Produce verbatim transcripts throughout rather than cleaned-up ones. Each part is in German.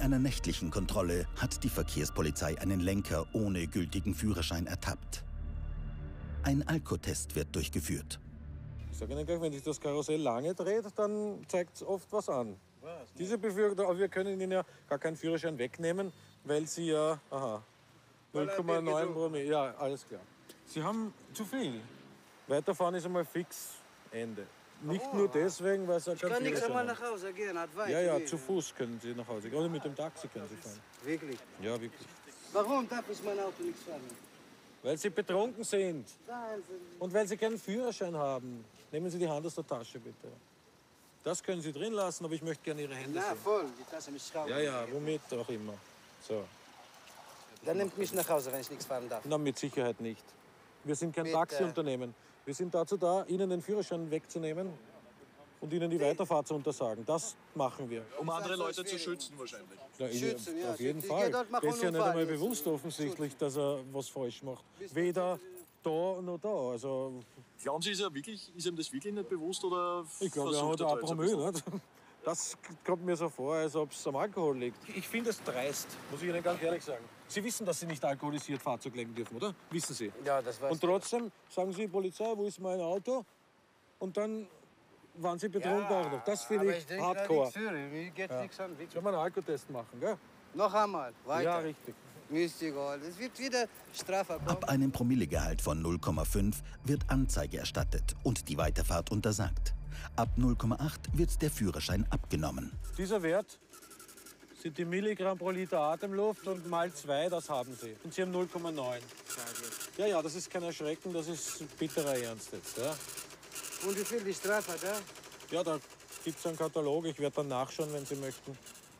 Bei einer nächtlichen Kontrolle hat die Verkehrspolizei einen Lenker ohne gültigen Führerschein ertappt. Ein Alkotest wird durchgeführt. Ich sage Ihnen gleich, wenn sich das Karussell lange dreht, dann zeigt es oft was an. Was? Diese Befürchtung, aber wir können Ihnen ja gar keinen Führerschein wegnehmen, weil Sie ja, aha, null Komma neun Promille, ja, alles klar. Sie haben zu viel. Weiterfahren ist einmal fix, Ende. Nicht oh, nur deswegen, weil es ja kein Ich kann nichts einmal nach Hause gehen, hat weit. Ja, ja, gehen. Zu Fuß können Sie nach Hause gehen. Oder mit dem Taxi können Sie fahren. Wirklich? Ja, wirklich. Warum darf ich mein Auto nicht fahren? Weil Sie betrunken sind. Und weil Sie keinen Führerschein haben. Nehmen Sie die Hand aus der Tasche, bitte. Das können Sie drin lassen, aber ich möchte gerne Ihre Hände Na, sehen. voll, die Tasse mit Schrauben. Ja, ja, womit auch immer. So. Dann nimmt mich nach Hause, wenn ich nichts fahren darf. Na, mit Sicherheit nicht. Wir sind kein Mit, Taxiunternehmen. Wir sind dazu da, Ihnen den Führerschein wegzunehmen und Ihnen die Weiterfahrt zu untersagen. Das machen wir. Um andere Leute zu schützen wahrscheinlich. Ja, schützen, ja. Auf jeden Ich Fall. dort, Das ist ja nicht einmal bewusst offensichtlich, dass er was falsch macht. Weder da noch da. Also, glauben Sie, ist, er wirklich, ist ihm das wirklich nicht bewusst? Oder ich glaube, er hat ein Promille. Das kommt mir so vor, als ob es am Alkohol liegt. Ich finde es dreist, muss ich Ihnen ganz ehrlich sagen. Sie wissen, dass Sie nicht alkoholisiert Fahrzeug lenken dürfen, oder? Wissen Sie? Ja, das weiß Und trotzdem sagen Sie, Polizei, wo ist mein Auto? Und dann waren Sie betrunken ja, auch noch. Das finde ich, ich hardcore. Mir geht's ja. nichts an. Sollen wir einen Alkotest machen, gell? Noch einmal, weiter. Ja, richtig. Mir ist egal. Es wird wieder Strafe kommen. Ab einem Promillegehalt von null Komma fünf wird Anzeige erstattet und die Weiterfahrt untersagt. Ab null Komma acht wird der Führerschein abgenommen. Dieser Wert sind die Milligramm pro Liter Atemluft und mal zwei, das haben Sie. Und Sie haben null Komma neun. Ja, ja, das ist kein Erschrecken, das ist bitterer Ernst jetzt. Ja. Und wie viel die Strafe da? Ja, da gibt es einen Katalog, ich werde dann nachschauen, wenn Sie möchten.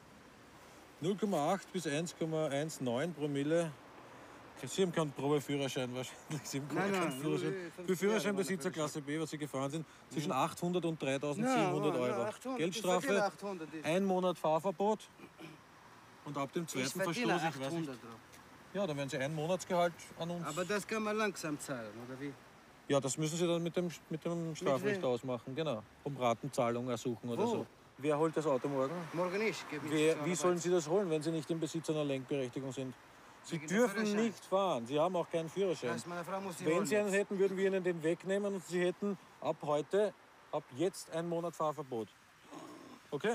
null Komma acht bis eins Komma neunzehn Promille. Sie haben keinen Probeführerschein wahrscheinlich. Sie haben nein, keinen nein, Führerschein. Für Führerscheinbesitzer Klasse B, was Sie gefahren sind, zwischen achthundert und dreitausendsiebenhundert Euro. Ja, achthundert, Geldstrafe, achthundert ein Monat Fahrverbot und ab dem zweiten ich Verstoß, ich weiß nicht. Ja, dann werden Sie ein Monatsgehalt an uns. Aber das kann man langsam zahlen, oder wie? Ja, das müssen Sie dann mit dem, mit dem Strafrecht ausmachen, genau. Um Ratenzahlung ersuchen oder Wo? so. Wer holt das Auto morgen? Morgen ich. Wer, wie sollen Sie das holen, wenn Sie nicht im Besitz einer Lenkberechtigung sind? Sie Wegen dürfen nicht fahren. Sie haben auch keinen Führerschein. Das heißt, meine Frau muss Wenn Sie einen hätten, würden wir Ihnen den wegnehmen und Sie hätten ab heute, ab jetzt ein Monat Fahrverbot. Okay?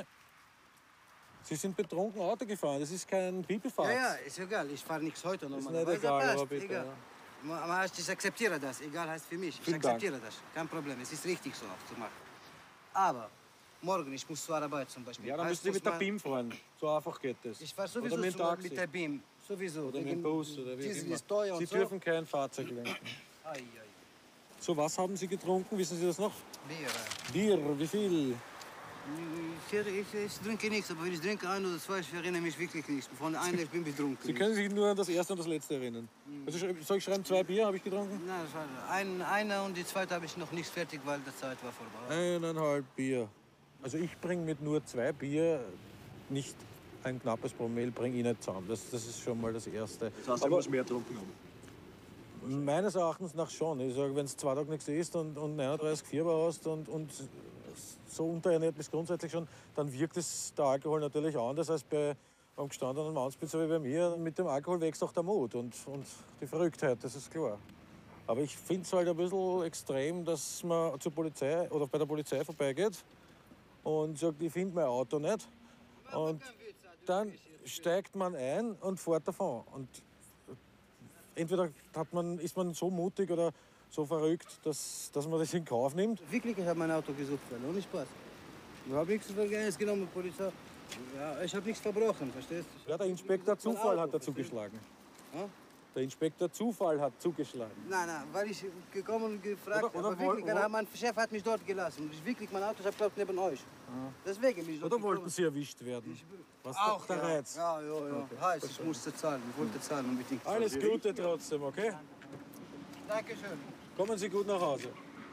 Sie sind betrunken Auto gefahren. Das ist kein Bibelfahrt. Ja, ja, ist egal. Ich fahre nichts heute noch. Ist nicht egal, aber bitte. Egal. Ja. Ich akzeptiere das. Egal heißt für mich. Ich Vielen akzeptiere Dank. das. Kein Problem. Es ist richtig so auch zu machen. Aber morgen, ich muss zur Arbeit zum Beispiel. Ja, dann müssen Sie mit der B I M fahren. So einfach geht das. Ich fahre sowieso oder mit, zu, mit der B I M. Sowieso. Oder mit dem Bus. Oder wie Diesel immer. ist teuer und Sie so. dürfen kein Fahrzeug lenken. Ai, ai. So, was haben Sie getrunken? Wissen Sie das noch? Bier. Bier, wie viel? Ich, ich, ich trinke nichts, aber wenn ich trinke ein oder zwei, ich erinnere mich wirklich nicht. Von einem ich bin betrunken. Sie können sich nur an das erste und das letzte erinnern. Also, soll ich schreiben, zwei Bier habe ich getrunken? Nein, das war ein, einer und die zweite habe ich noch nicht fertig, weil die Zeit war vorbei. Eineinhalb Bier. Also ich bringe mit nur zwei Bier nicht ein knappes Promille, bringe ich nicht zusammen. Das, das ist schon mal das Erste. Das heißt, du musst mehr getrunken haben? Meines Erachtens nach schon. Ich sage, wenn du zwei Tage nichts isst und, und neununddreißig Fieber hast und, und so unterernährt bist grundsätzlich schon, dann wirkt es der Alkohol natürlich anders als bei einem gestandenen Mannspitzer wie bei mir. Mit dem Alkohol wächst auch der Mut und, und die Verrücktheit, das ist klar. Aber ich finde es halt ein bisschen extrem, dass man zur Polizei oder bei der Polizei vorbeigeht und sagt, ich finde mein Auto nicht. Und dann steigt man ein und fährt davon. Und entweder hat man, ist man so mutig oder so verrückt, dass, dass man das in Kauf nimmt. Wirklich, ich habe mein Auto gesucht, ohne Spaß. Ich habe nichts Vergangenes genommen, Polizei. Ja, ich habe nichts verbrochen, verstehst du? Ja, der Inspektor Zufall hat dazu geschlagen. Ja? Der Inspektor Zufall hat zugeschlagen. Nein, nein, weil ich gekommen und gefragt habe. Oder, oder wirklich, woll, woll, mein Chef hat mich dort gelassen. Und ich wirklich, mein Auto, ich habe glaube neben euch. Ja. Deswegen bin ich dort Oder wollten gekommen. Sie erwischt werden? Ich, Was auch, der ja. Reiz? Ja, ja, ja. Okay. Heiß, ich musste zahlen, ich wollte zahlen unbedingt. Alles Gute trotzdem, okay? Dankeschön. Kommen Sie gut nach Hause.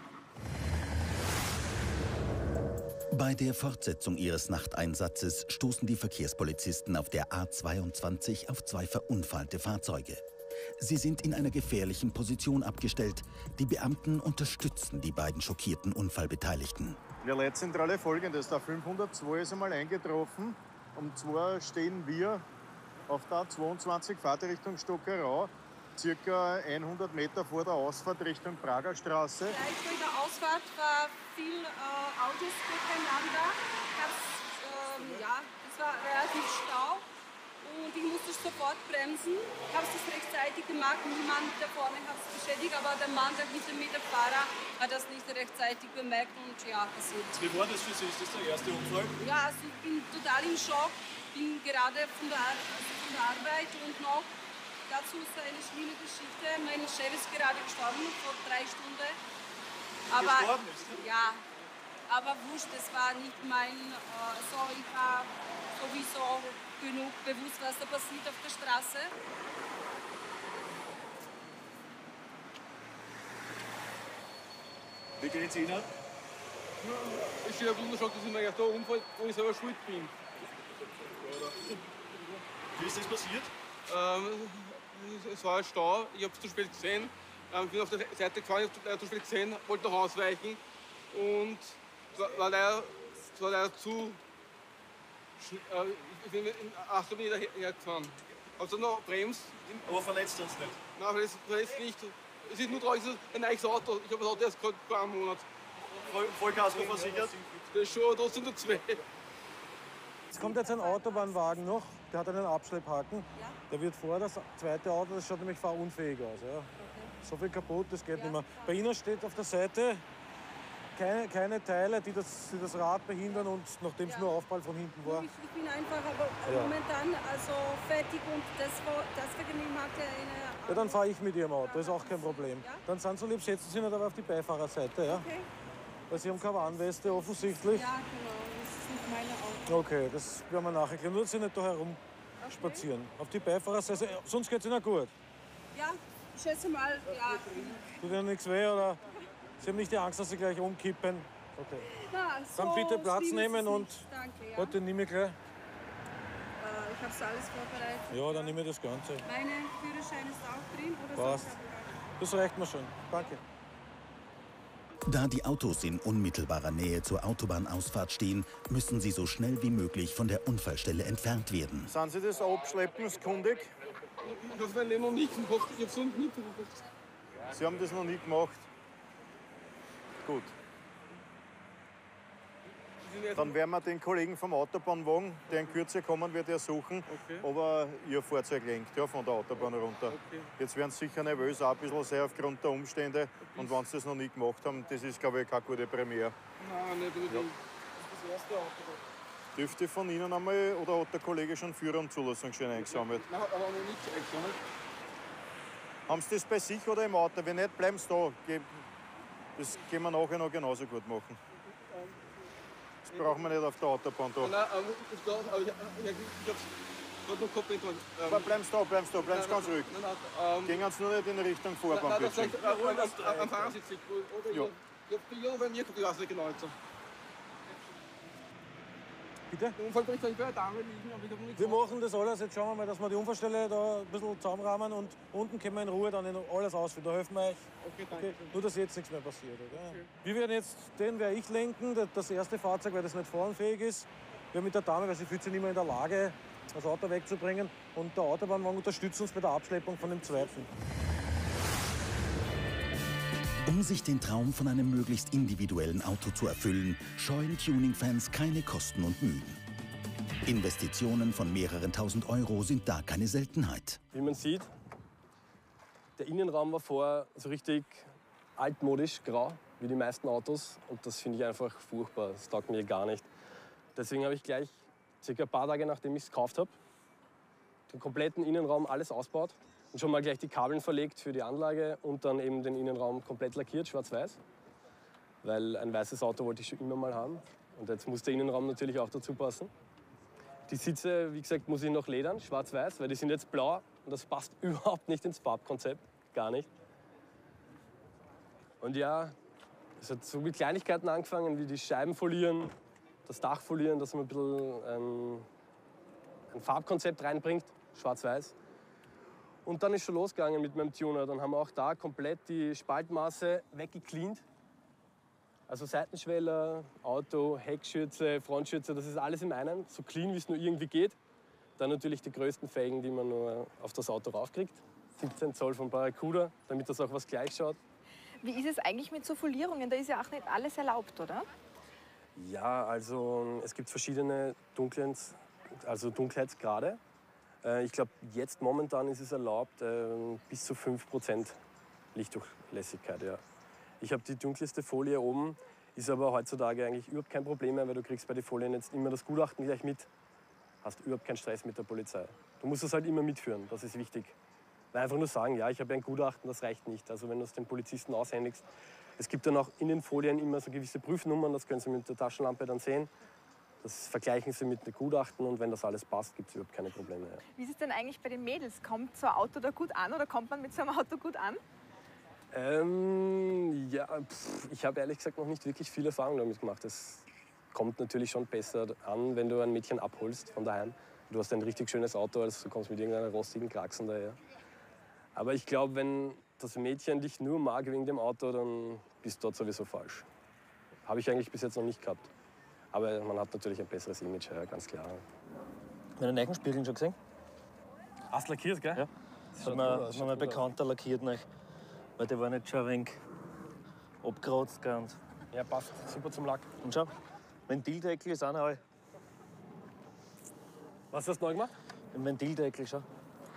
Bei der Fortsetzung ihres Nachteinsatzes stoßen die Verkehrspolizisten auf der A zweiundzwanzig auf zwei verunfallte Fahrzeuge. Sie sind in einer gefährlichen Position abgestellt. Die Beamten unterstützen die beiden schockierten Unfallbeteiligten. In der Leitzentrale folgendes: Der fünfhundertzwei ist einmal eingetroffen Um zwei stehen wir auf der A zweiundzwanzig, Fahrt Richtung Stockerau, circa hundert Meter vor der Ausfahrt Richtung Prager Straße. Gleich vor der Ausfahrt war viel äh, Autos durcheinander. Ähm, ja, es war relativ Stau und ich musste sofort bremsen. Ich habe es rechtzeitig gemacht, niemand da vorne hat es beschädigt, aber der Mann, der hinter mir, der Fahrer, hat das nicht rechtzeitig bemerkt und ja, passiert. Wie war das für Sie? Ist das der erste Unfall? Ja, also ich bin total im Schock, bin gerade von der, Ar von der Arbeit und noch dazu ist eine schlimme Geschichte. Mein Chef ist gerade gestorben vor drei Stunden. Aber, Gestorben ist er? Ja, aber wurscht, das war nicht mein, äh, so ich war sowieso genug bewusst, was da passiert auf der Straße. Wie geht's Ihnen? Ich bin ein bisschen schockiert, dass ich mir da Unfall, wo ich selber schuld bin. Wie ist das passiert? Ähm, es war ein Stau, ich habe es zu spät gesehen. Ähm, bin auf der Seite gefahren, ich habe es zu spät gesehen, wollte noch ausweichen. Und es war, war, leider, es war leider zu. Äh, ich bin in achtzig Meter hergefahren. Habe dann noch bremst. Aber verletzt uns nicht. Nein, verletzt, verletzt nicht. Es ist nur traurig, es ist ein neues Auto. Ich habe das Auto erst gerade vor einem Monat. Voll, Vollkasko versichert? Das ist schon trotzdem nur zwei. Es kommt jetzt ein Autobahnwagen noch, der hat einen Abschlepphaken. Ja. Der wird vor das zweite Auto, das schaut nämlich fahrunfähig aus. Ja. Okay. So viel kaputt, das geht Ja. nicht mehr. Bei Ihnen steht auf der Seite keine, keine Teile, die das, die das Rad behindern und nachdem es Ja. nur Aufprall von hinten war. Ich, ich bin einfach aber Ja. momentan also fertig und das, war- deswegen macht er eine. Ja, dann fahre ich mit Ihrem Auto, ist auch kein Problem. Ja? Dann sind Sie lieb, setzen Sie nicht aber auf die Beifahrerseite, ja? Okay. Weil Sie haben keine Warnweste offensichtlich. Ja, genau. Das ist nicht meine Auto. Okay, das werden wir nachher klären. Nur, dass Sie nicht da herum spazieren. Auf die Beifahrerseite, ja, sonst geht es Ihnen gut. Ja, ich schätze mal, ja. Tut Ihnen nichts weh oder Sie haben nicht die Angst, dass Sie gleich umkippen? Okay. Na, so Dann bitte Platz schlimm ist es nehmen und nicht. Danke, ja. Warte, nehme ich gleich. Äh, ich habe alles vorbereitet. Ja, dann nehme ich das Ganze. Meine Führerschein ist auch drin oder Passt. soll ich aber- Das reicht mir schon. Danke. Da die Autos in unmittelbarer Nähe zur Autobahnausfahrt stehen, müssen sie so schnell wie möglich von der Unfallstelle entfernt werden. Sind Sie des Abschleppens kundig? Ich habe mein Leben noch nicht gemacht, ich habe es noch nie gemacht. Sie haben das noch nie gemacht. Gut. Dann werden wir den Kollegen vom Autobahnwagen, der in Kürze kommen wird, ersuchen, Okay. ob er Ihr Fahrzeug lenkt, ja, von der Autobahn runter. Okay. Jetzt werden Sie sicher nervös, auch ein bisschen sehr aufgrund der Umstände. Und wenn Sie das noch nie gemacht haben, das ist, glaube ich, keine gute Premiere. Nein, nicht unbedingt. Ja. Das ist das erste Auto. Dürfte von Ihnen einmal, oder hat der Kollege schon Führer- und Zulassungsschein eingesammelt? Nein, aber noch nicht eingesammelt. Haben Sie das bei sich oder im Auto? Wenn nicht, bleiben Sie da. Ge- Das können wir nachher noch genauso gut machen. Das brauchen wir nicht auf der Autobahn da. Nein, aber ich glaube, aber ich, ich, ich habe es gerade noch gehabt. Aber bleiben Sie da, bleiben Sie da, bleiben Sie ganz ruhig. Nein, nein, ähm, Gehen Sie nur nicht in Richtung nein, Vorbahn, nein, das bitte. sagt, äh, am, am Fahrersitz liegt. Oder Ja. ich habe ja, bei mir kommt die Rasse genau jetzt. Bitte? Der Unfallbericht habe ich bei der Dame liegen, aber ich habe noch nichts Wir machen das alles. Jetzt schauen wir mal, dass wir die Unfallstelle da ein bisschen zusammenrahmen und unten können wir in Ruhe dann in alles ausführen. Da helfen wir euch. Okay, danke. Okay. Nur, dass jetzt nichts mehr passiert. Okay? Wir werden jetzt, den werde ich lenken, das- das erste Fahrzeug, weil das nicht fahrenfähig ist. Wir mit der Dame, weil sie fühlt sich nicht mehr in der Lage, das Auto wegzubringen. Und der Autobahnwagen unterstützt uns bei der Abschleppung von dem zweiten. Um sich den Traum von einem möglichst individuellen Auto zu erfüllen, scheuen Tuning-Fans keine Kosten und Mühen. Investitionen von mehreren tausend Euro sind da keine Seltenheit. Wie man sieht, der Innenraum war vorher so richtig altmodisch grau, wie die meisten Autos. Und das finde ich einfach furchtbar. Das taugt mir gar nicht. Deswegen habe ich gleich, circa ein paar Tage nachdem ich es gekauft habe, den kompletten Innenraum alles ausgebaut und schon mal gleich die Kabeln verlegt für die Anlage und dann eben den Innenraum komplett lackiert, schwarz-weiß. Weil ein weißes Auto wollte ich schon immer mal haben. Und jetzt muss der Innenraum natürlich auch dazu passen. Die Sitze, wie gesagt, muss ich noch ledern, schwarz-weiß, weil die sind jetzt blau und das passt überhaupt nicht ins Farbkonzept, gar nicht. Und ja, es hat so mit Kleinigkeiten angefangen, wie die Scheiben folieren, das Dach folieren, dass man ein bisschen ähm, ein Farbkonzept reinbringt, schwarz-weiß. Und dann ist schon losgegangen mit meinem Tuner. Dann haben wir auch da komplett die Spaltmaße weggecleant. Also Seitenschweller, Auto, Heckschürze, Frontschürze, das ist alles im einen, so clean wie es nur irgendwie geht. Dann natürlich die größten Felgen, die man nur auf das Auto raufkriegt. siebzehn Zoll von Barracuda, damit das auch was gleich schaut. Wie ist es eigentlich mit so Folierungen? Da ist ja auch nicht alles erlaubt, oder? Ja, also es gibt verschiedene Dunkelheits, also Dunkelheitsgrade. Ich glaube, jetzt momentan ist es erlaubt bis zu fünf Prozent Lichtdurchlässigkeit. Ja. Ich habe die dunkelste Folie oben, ist aber heutzutage eigentlich überhaupt kein Problem mehr, weil du kriegst bei den Folien jetzt immer das Gutachten gleich mit. Hast überhaupt keinen Stress mit der Polizei. Du musst es halt immer mitführen, das ist wichtig. Weil einfach nur sagen, ja, ich habe ein Gutachten, das reicht nicht. Also wenn du es den Polizisten aushändigst. Es gibt dann auch in den Folien immer so gewisse Prüfnummern, das können Sie mit der Taschenlampe dann sehen. Das vergleichen Sie mit den Gutachten und wenn das alles passt, gibt es überhaupt keine Probleme. Ja. Wie ist es denn eigentlich bei den Mädels? Kommt so ein Auto da gut an oder kommt man mit so einem Auto gut an? Ähm, ja, pff, ich habe ehrlich gesagt noch nicht wirklich viel Erfahrung damit gemacht. Es kommt natürlich schon besser an, wenn du ein Mädchen abholst von daheim. Du hast ein richtig schönes Auto, als du kommst mit irgendeiner rostigen Kraxen daher. Aber ich glaube, wenn das Mädchen dich nur mag wegen dem Auto, dann bist du dort sowieso falsch. Habe ich eigentlich bis jetzt noch nicht gehabt. Aber man hat natürlich ein besseres Image, ja, ganz klar. Meine neuen Spiegel schon gesehen? Hast lackiert, gell? Ja. Das hat mir, hat mir mein Bekannter lackiert, nicht. Weil die waren nicht schon ein wenig abgerotzt. Gell? Und ja, passt. Super zum Lack. Und schau, Ventildeckel ist auch neu. Was hast du neu gemacht? Ein Ventildeckel, schau.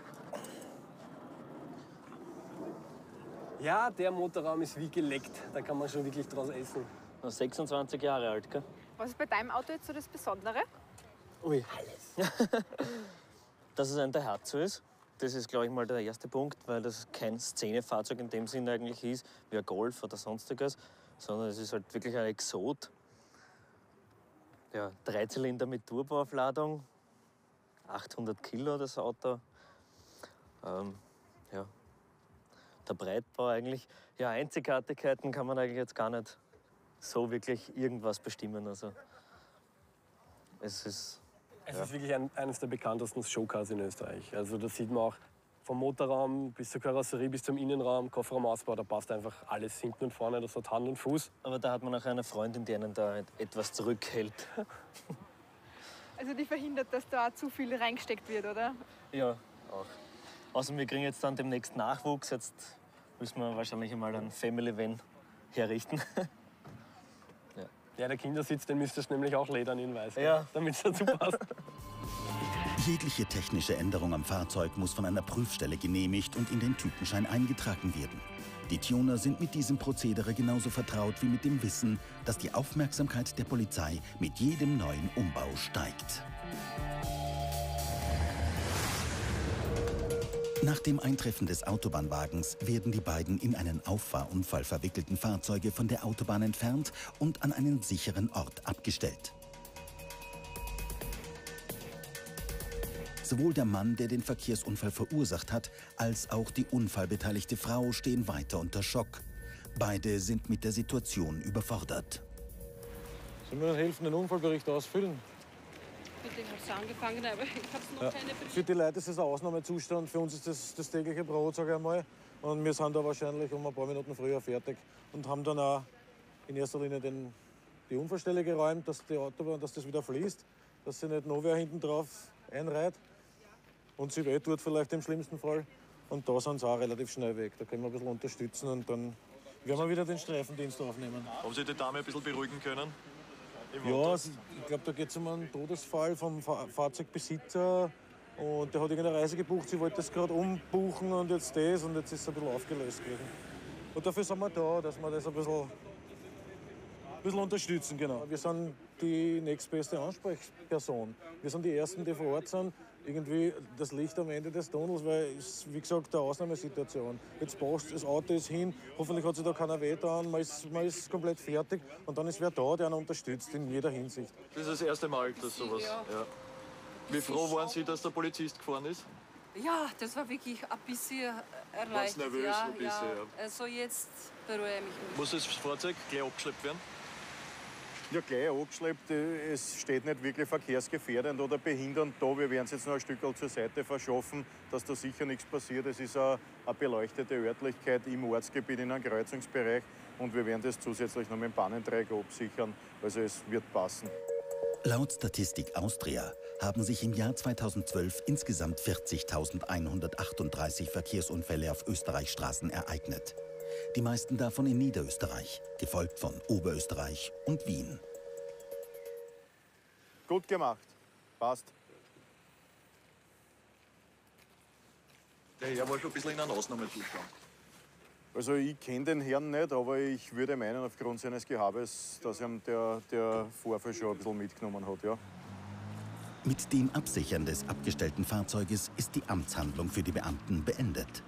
Ja, der Motorraum ist wie geleckt. Da kann man schon wirklich draus essen. sechsundzwanzig Jahre alt, gell? Was ist bei deinem Auto jetzt so das Besondere? Ui. Alles. Dass es ein Daihatsu ist. Das ist, glaube ich, mal der erste Punkt, weil das kein Szenefahrzeug in dem Sinne eigentlich ist, wie ein Golf oder sonstiges, sondern es ist halt wirklich ein Exot. Ja, Dreizylinder mit Turboaufladung, achthundert Kilo das Auto. Ähm, ja. Der Breitbau eigentlich. Ja, Einzigartigkeiten kann man eigentlich jetzt gar nicht so wirklich irgendwas bestimmen. Also, es ist, es ja. ist wirklich ein, eines der bekanntesten Showcars in Österreich. Also das sieht man auch vom Motorraum bis zur Karosserie, bis zum Innenraum, Kofferraumausbau. Da passt einfach alles hinten und vorne. Das hat Hand und Fuß. Aber da hat man auch eine Freundin, die einen da etwas zurückhält. Also die verhindert, dass da zu viel reingesteckt wird, oder? Ja, auch. Außerdem, wir kriegen jetzt dann demnächst Nachwuchs. Jetzt müssen wir wahrscheinlich einmal einen Family-Van herrichten. ja. ja, der Kindersitz, den müsstest du nämlich auch ledern in weiß, ja. damit es dazu passt. Jegliche technische Änderung am Fahrzeug muss von einer Prüfstelle genehmigt und in den Typenschein eingetragen werden. Die Tuner sind mit diesem Prozedere genauso vertraut wie mit dem Wissen, dass die Aufmerksamkeit der Polizei mit jedem neuen Umbau steigt. Nach dem Eintreffen des Autobahnwagens werden die beiden in einen Auffahrunfall verwickelten Fahrzeuge von der Autobahn entfernt und an einen sicheren Ort abgestellt. Sowohl der Mann, der den Verkehrsunfall verursacht hat, als auch die unfallbeteiligte Frau stehen weiter unter Schock. Beide sind mit der Situation überfordert. Sollen wir helfen, den Unfallbericht ausfüllen? Mit dem habe ich angefangen, aber ich habe noch Ja. keine Berichte. Für die Leute ist es ein Ausnahmezustand, für uns ist das das tägliche Brot, sage ich einmal. Und wir sind da wahrscheinlich um ein paar Minuten früher fertig und haben dann auch in erster Linie den, die Unfallstelle geräumt, dass die Autobahn, dass das wieder fließt, dass sich nicht noch wer hinten drauf einreiht und sie weh tut vielleicht im schlimmsten Fall. Und da sind sie auch relativ schnell weg. Da können wir ein bisschen unterstützen und dann werden wir wieder den Streifendienst aufnehmen. Haben Sie die Dame ein bisschen beruhigen können? Im Ja, Auto? ich glaube, da geht es um einen Todesfall vom Fa Fahrzeugbesitzer. Und der hat irgendeine Reise gebucht, sie wollte das gerade umbuchen und jetzt das und jetzt ist es ein bisschen aufgelöst gewesen. Und dafür sind wir da, dass wir das ein bisschen, ein bisschen unterstützen. Genau. Wir sind die nächstbeste Ansprechperson. Wir sind die Ersten, die vor Ort sind. Irgendwie das Licht am Ende des Tunnels, weil es, wie gesagt, eine Ausnahmesituation. Jetzt passt das Auto ist hin, hoffentlich hat sich da keiner weh getan, man ist, man ist komplett fertig und dann ist wer da, der einen unterstützt in jeder Hinsicht. Das ist das erste Mal, dass sowas. Ja. Ja. Wie froh waren Sie, dass der Polizist gefahren ist? Ja, das war wirklich ein bisschen erleichtert. Warst nervös ja, ein bisschen, ja. ja. Also jetzt bereue ich mich nicht. Muss das Fahrzeug gleich abgeschleppt werden? Ja, gleich angeschleppt. Es steht nicht wirklich verkehrsgefährdend oder behindernd da. Wir werden es jetzt noch ein Stück zur Seite verschaffen, dass da sicher nichts passiert. Es ist eine, eine beleuchtete Örtlichkeit im Ortsgebiet in einem Kreuzungsbereich und wir werden das zusätzlich noch mit dem Bahnenträger absichern. Also es wird passen. Laut Statistik Austria haben sich im Jahr zweitausendzwölf insgesamt vierzigtausendeinhundertachtunddreißig Verkehrsunfälle auf Österreichs Straßen ereignet. Die meisten davon in Niederösterreich, gefolgt von Oberösterreich und Wien. Gut gemacht. Passt. Der Herr war schon ein bisschen in einem Ausnahmezustand. Also ich kenne den Herrn nicht, aber ich würde meinen, aufgrund seines Gehabes, dass ihm der, der Vorfall schon ein bisschen mitgenommen hat, ja. Mit dem Absichern des abgestellten Fahrzeuges ist die Amtshandlung für die Beamten beendet.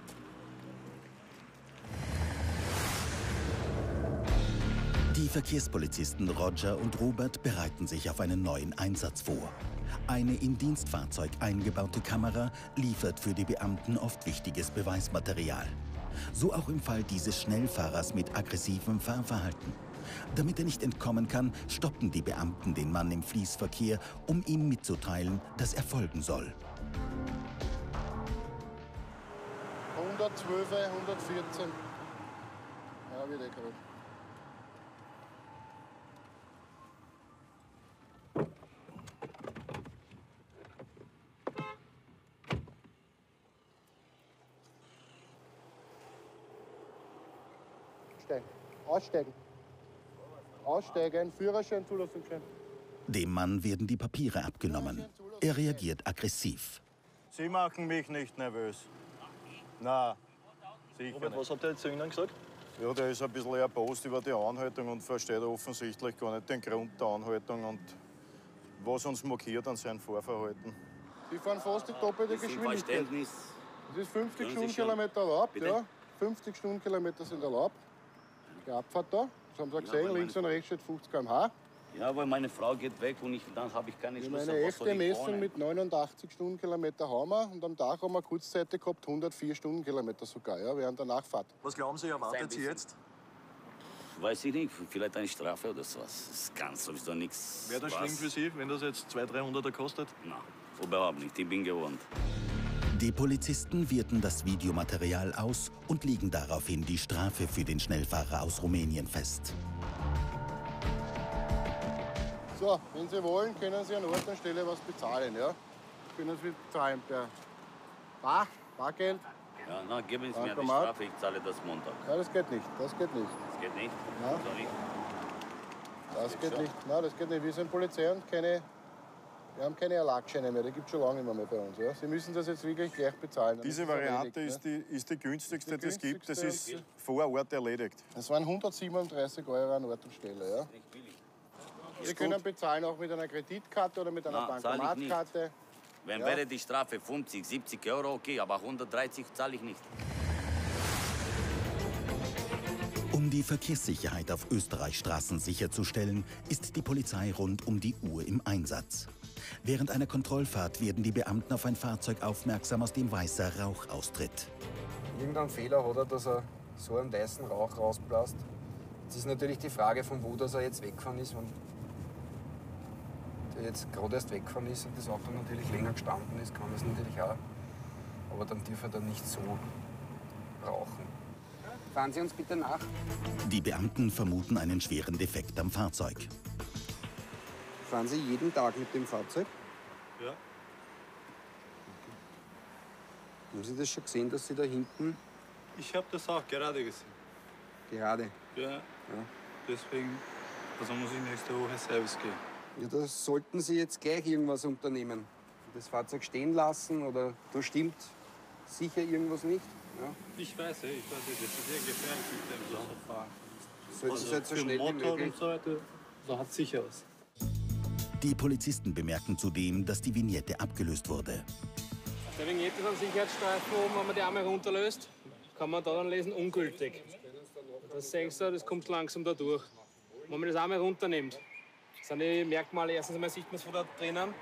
Die Verkehrspolizisten Roger und Robert bereiten sich auf einen neuen Einsatz vor. Eine im Dienstfahrzeug eingebaute Kamera liefert für die Beamten oft wichtiges Beweismaterial. So auch im Fall dieses Schnellfahrers mit aggressivem Fahrverhalten. Damit er nicht entkommen kann, stoppen die Beamten den Mann im Fließverkehr, um ihm mitzuteilen, dass er folgen soll. hundertzwölf, hundertvierzehn. Ja, wird eh gerade. Aussteigen. Aussteigen, Führerschein, Zulassungsschein. Dem Mann werden die Papiere abgenommen. Er reagiert aggressiv. Sie machen mich nicht nervös. Nein, sicher Robert, nicht. was hat der zu Ihnen gesagt? Ja, der ist ein bisschen erbost über die Anhaltung und versteht offensichtlich gar nicht den Grund der Anhaltung und was uns mokiert an seinem Fahrverhalten. Sie fahren fast die doppelte Geschwindigkeit. Das ist fünfzig Stundenkilometer erlaubt, ja. fünfzig Stundenkilometer sind erlaubt. Die Abfahrt da, das haben Sie gesehen, links und rechts steht fünfzig Kilometer pro Stunde. Ja, weil meine Frau geht weg und ich, dann habe ich keine Schlüssel. Meine echte Messung mit neunundachtzig Stundenkilometer haben wir und am Tag haben wir kurzzeitig gehabt hundertvier Stundenkilometer sogar, ja, während der Nachfahrt. Was glauben Sie, erwartet Sie jetzt? Weiß ich nicht, vielleicht eine Strafe oder so. Das kann sowieso nichts. Wäre das schlimm für Sie, wenn das jetzt zweihundert, dreihundert kostet? Nein, überhaupt nicht. Ich bin gewohnt. Die Polizisten werten das Videomaterial aus und legen daraufhin die Strafe für den Schnellfahrer aus Rumänien fest. So, wenn Sie wollen, können Sie an Ort und Stelle was bezahlen, ja? Können Sie bezahlen per Bar, Bargeld? Ja, na, geben Sie mir die Bankomat. Strafe, ich zahle das Montag. Nein, das geht nicht, das geht nicht. Das geht nicht? Ja. Sorry. Das geht nicht, nein, das geht nicht. Wir sind Polizei und keine, wir haben keine Erlagsscheine mehr, die gibt es schon lange nicht mehr bei uns. Ja? Sie müssen das jetzt wirklich gleich bezahlen. Dann Diese ist es Variante erledigt, ist die, ist die günstigste, Die die es gibt. Das günstigste ist vor Ort erledigt. ne? Das waren hundertsiebenunddreißig Euro an Ort und Stelle. Ja? Nicht billig. Sie können bezahlen auch mit einer Kreditkarte oder mit einer Nein, zahle ich nicht. Bankomatkarte. Wenn Ja. wäre die Strafe fünfzig, siebzig Euro, okay, aber hundertdreißig zahle ich nicht. Um die Verkehrssicherheit auf Österreichs Straßen sicherzustellen, ist die Polizei rund um die Uhr im Einsatz. Während einer Kontrollfahrt werden die Beamten auf ein Fahrzeug aufmerksam, aus dem weißer Rauch austritt. Irgendeinen Fehler hat er, dass er so einen weißen Rauch rausbläst. Jetzt ist natürlich die Frage, von wo dass er jetzt weggefahren ist. Wenn der jetzt gerade erst weggefahren ist und das Auto natürlich länger gestanden ist, kann das natürlich auch. Aber dann darf er dann nicht so rauchen. Fahren Sie uns bitte nach. Die Beamten vermuten einen schweren Defekt am Fahrzeug. Fahren Sie jeden Tag mit dem Fahrzeug? Ja. Haben Sie das schon gesehen, dass Sie da hinten Ich habe das auch gerade gesehen. gerade... Ja. Ja. Deswegen also muss ich nächste Woche Service gehen. Ja, da sollten Sie jetzt gleich irgendwas unternehmen. Das Fahrzeug stehen lassen oder da stimmt sicher irgendwas nicht. Ja. Ich weiß, ja, ich weiß, das ist sehr gefährlich mit dem so zu fahren. Sollten Sie jetzt so schnell wie Motor möglich. und so weiter, da hat sicher was. Die Polizisten bemerken zudem, dass die Vignette abgelöst wurde. Der Vignette ist am Sicherheitsstreifen oben, wenn man die einmal runterlöst, kann man da dann lesen, ungültig. Das sehen Sie, das kommt langsam da durch. Wenn man das einmal runternimmt, sind die Merkmale, erstens einmal sieht man es von da drinnen,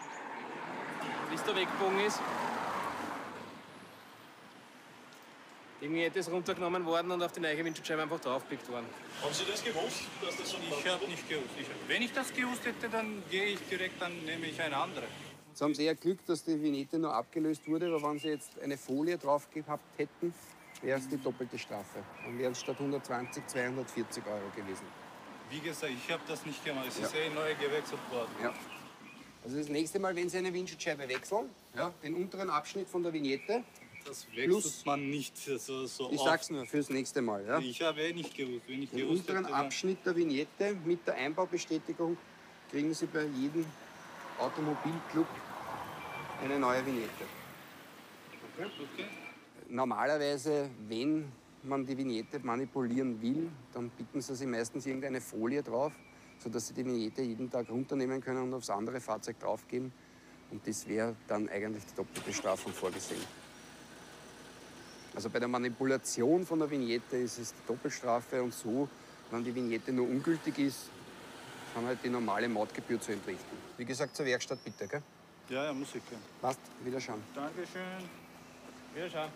wie es da weggebogen ist. Die Vignette ist runtergenommen worden und auf die neue Windschutzscheibe einfach draufgepickt worden. Haben Sie das gewusst, dass das so Ich habe nicht gewusst. Ich, wenn ich das gewusst hätte, dann gehe ich direkt, dann nehme ich eine andere. Jetzt haben Sie eher Glück, dass die Vignette nur abgelöst wurde, aber wenn Sie jetzt eine Folie drauf gehabt hätten, wäre es die doppelte Strafe. Dann wären es statt hundertzwanzig zweihundertvierzig Euro gewesen. Wie gesagt, ich habe das nicht gemacht. Es Ja. ist eh neu gewechselt worden. Ja. Also das nächste Mal, wenn Sie eine Windschutzscheibe wechseln, ja, den unteren Abschnitt von der Vignette. Das wechselt plus, man nicht so, so Ich oft. sag's nur fürs nächste Mal. Ja. Ich habe eh nicht gewusst. Wenn ich Den gewusst unteren hätte, dann- Abschnitt der Vignette mit der Einbaubestätigung kriegen Sie bei jedem Automobilclub eine neue Vignette. Okay? Okay. Normalerweise, wenn man die Vignette manipulieren will, dann bieten Sie sich meistens irgendeine Folie drauf, sodass Sie die Vignette jeden Tag runternehmen können und aufs andere Fahrzeug draufgeben. Und das wäre dann eigentlich die doppelte Strafung vorgesehen. Also bei der Manipulation von der Vignette ist es die Doppelstrafe und so, wenn die Vignette nur ungültig ist, kann halt die normale Mautgebühr zu entrichten. Wie gesagt, zur Werkstatt bitte, gell? Ja, ja, muss ich gehen. Passt, wiederschauen. Dankeschön. Wiederschauen.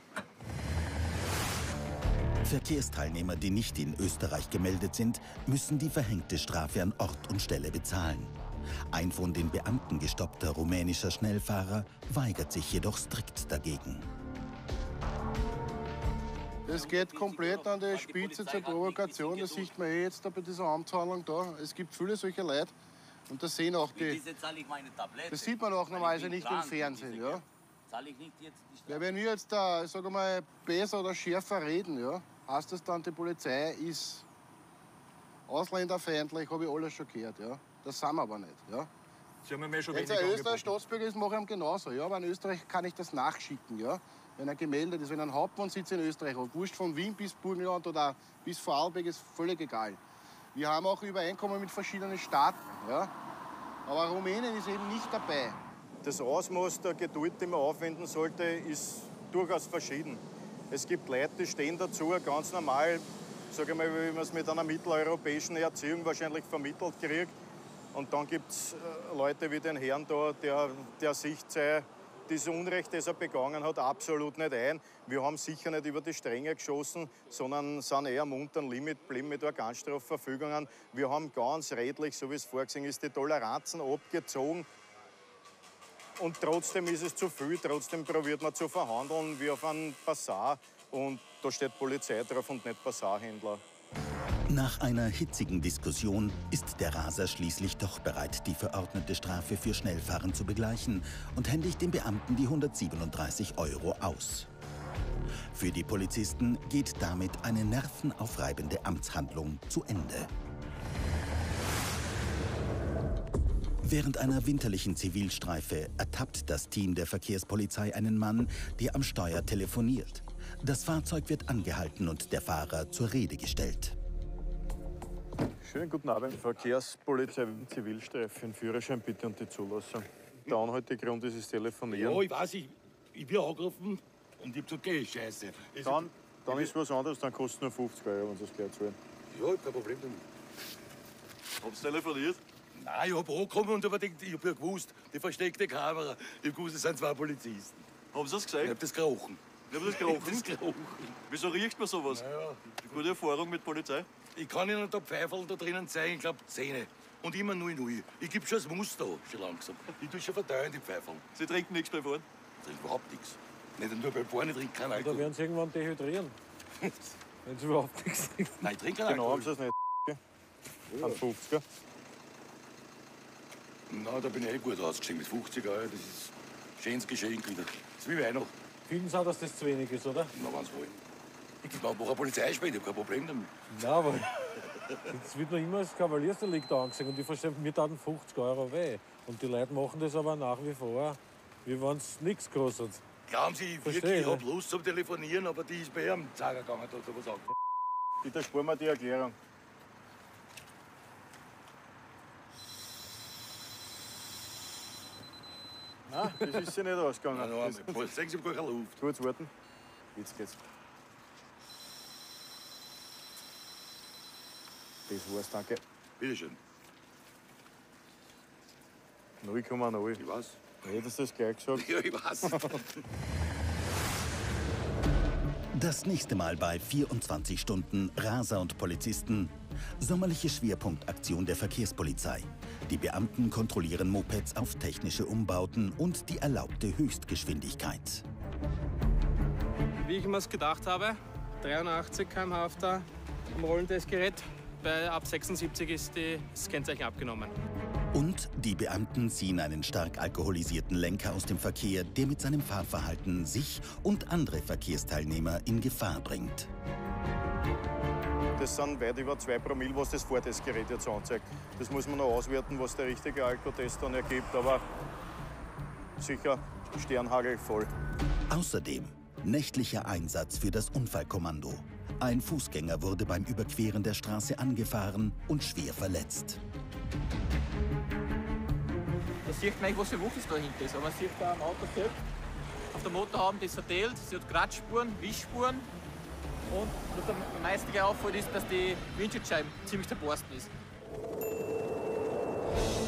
Verkehrsteilnehmer, die nicht in Österreich gemeldet sind, müssen die verhängte Strafe an Ort und Stelle bezahlen. Ein von den Beamten gestoppter rumänischer Schnellfahrer weigert sich jedoch strikt dagegen. Das geht komplett an die Spitze zur Provokation. Das sieht man eh jetzt da bei dieser Amtshandlung da. Es gibt viele solche Leute. Und das sehen auch die. Das sieht man auch normalerweise nicht im Fernsehen. Ja. Ja, wenn wir jetzt da, sag mal, besser oder schärfer reden, ja, heißt das dann, die Polizei ist ausländerfeindlich, habe ich alles schon gehört. Ja. Das sind wir aber nicht. Ja. Sie haben mir schon Wenn es ein Österreicher Staatsbürger ist, mache ich ihm genauso. Ja, aber in Österreich kann ich das nachschicken. Ja. Wenn er gemeldet ist, wenn er einen Hauptwohnsitz in Österreich hat, wurscht von Wien bis Burgenland oder bis Vorarlberg, ist völlig egal. Wir haben auch Übereinkommen mit verschiedenen Staaten. Ja. Aber Rumänien ist eben nicht dabei. Das Ausmaß der Geduld, die man aufwenden sollte, ist durchaus verschieden. Es gibt Leute, die stehen dazu, ganz normal, sage ich mal, wie man es mit einer mitteleuropäischen Erziehung wahrscheinlich vermittelt kriegt. Und dann gibt es Leute wie den Herrn da, der, der sieht sei, das Unrecht, das er begangen hat, absolut nicht ein. Wir haben sicher nicht über die Stränge geschossen, sondern sind eher am unteren Limit geblieben mit Organstrafverfügungen. Wir haben ganz redlich, so wie es vorgesehen ist, die Toleranzen abgezogen. Und trotzdem ist es zu viel, trotzdem probiert man zu verhandeln wie auf einem Basar. Und da steht Polizei drauf und nicht Basarhändler. Nach einer hitzigen Diskussion ist der Raser schließlich doch bereit, die verordnete Strafe für Schnellfahren zu begleichen und händigt dem Beamten die hundertsiebenunddreißig Euro aus. Für die Polizisten geht damit eine nervenaufreibende Amtshandlung zu Ende. Während einer winterlichen Zivilstreife ertappt das Team der Verkehrspolizei einen Mann, der am Steuer telefoniert. Das Fahrzeug wird angehalten und der Fahrer zur Rede gestellt. Schönen guten Abend, Verkehrspolizei, Zivilstreife, für den Führerschein bitte und die Zulassung. Der anhaltige Grund ist das Telefonieren. Ja, ich weiß, ich, ich bin angerufen und ich hab gesagt, okay, scheiße. Dann, dann ist was anderes, dann kostet es nur fünfzig Euro, wenn Sie es gleich zahlen. Ja, ich hab kein Problem damit. Haben Sie telefoniert? Nein, ich hab angekommen und hab gedacht, ich hab ja gewusst, die versteckte Kamera, ich hab gewusst, es sind zwei Polizisten. Haben Sie das gesagt? Ich hab das gerochen. Ich hab das gerochen. Das gerochen. Wieso riecht man sowas? Ja. Gute Erfahrung mit Polizei? Ich kann Ihnen da Pfeifel da drinnen zeigen, ich glaube Zähne. Und immer null null. Ich gebe schon das Muster, schon langsam. Ich tue schon verteilen, die Pfeifel. Sie trinken nichts beim Fahren? Ich trinke überhaupt nichts. Nicht nur beim Fahren, ich trinke keinen Alkohol. Da werden Sie irgendwann dehydrieren. Wenn Sie überhaupt nichts trinken. Nein, ich trinke keinen Genau, Alkohol. haben Sie es nicht. An fünfziger. Na, da bin ich eh gut ausgestiegen mit fünfzig Euro. Das ist ein schönes Geschenk wieder. Das ist wie Weihnachten. Finden Sie auch, dass das zu wenig ist, oder? Na, wenn Sie wollen. Ich mache eine Polizeispende, ich habe kein Problem damit. Nein, aber jetzt wird noch immer das Kavaliersdelikt angesehen und ich verstehe, mir taten fünfzig Euro weh. Und die Leute machen das aber nach wie vor, wie wenn es nichts kostet. Glauben Sie, ich Verstehe, wirklich, ich ne? habe Lust zum Telefonieren, aber die ist bei ihrem Zager gegangen, da hat er was angefangen. Bitte sparen wir die Erklärung. Nein, das ist ja nicht ausgegangen. Nein, nein, das sehen Sie, ich habe gar keine Luft. Kurz warten. Jetzt geht's. Das war's, danke. Bitte schön. null Komma null. Ich weiß. Hättest du das gleich gesagt? Ja, ich weiß. Das nächste Mal bei vierundzwanzig Stunden Raser und Polizisten. Sommerliche Schwerpunktaktion der Verkehrspolizei. Die Beamten kontrollieren Mopeds auf technische Umbauten und die erlaubte Höchstgeschwindigkeit. Wie ich mir es gedacht habe, dreiundachtzig Kilometer pro Stunde auf der, am Rollentestgerät. Bei ab sechsundsiebzig ist die, das Kennzeichen abgenommen. Und die Beamten ziehen einen stark alkoholisierten Lenker aus dem Verkehr, der mit seinem Fahrverhalten sich und andere Verkehrsteilnehmer in Gefahr bringt. Das sind weit über zwei Promille, was das Vortestgerät jetzt anzeigt. Das muss man noch auswerten, was der richtige Alkotest dann ergibt, aber sicher Sternhagel voll. Außerdem nächtlicher Einsatz für das Unfallkommando. Ein Fußgänger wurde beim Überqueren der Straße angefahren und schwer verletzt. Da sieht man, was für Wucht dahinter ist. Aber man sieht da am Auto selbst, auf der Motorhaube das verteilt. Sie hat Kratzspuren, Wischspuren. Und was am meisten auffällt, ist, dass die Windschutzscheibe ziemlich zerborsten ist.